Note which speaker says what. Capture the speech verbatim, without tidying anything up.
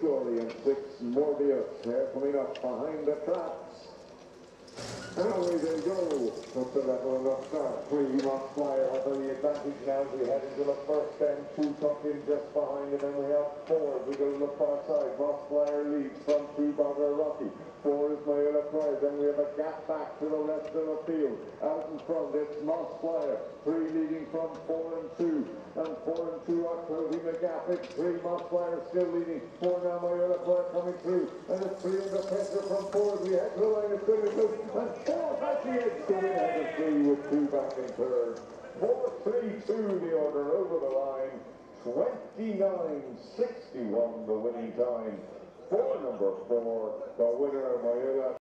Speaker 1: Scully and six Morbius. They're coming up behind the traps. And away they go. Up to level of the start. Three Rock Flyer have the advantage now as we head into the first end. Two tuck in just behind, and then we have four. We go to the far side. Rock Flyer leads from two Bogger Rocky. Four is Mayella Prize. Then we have a gap back to the rest of the field. Out in front, it's Moss Flyer. Three leading from four and two. And four and two are closing the gap. It's three Moss Flyer still leading. Four now Mayella Prize coming through. And it's three under pressure from four as we head to the line. It's going to go. And four has the edge to win at the three with two back in third. Four, three, two the order over the line. twenty-nine sixty-one the winning time. For number four, the winner, Mayella.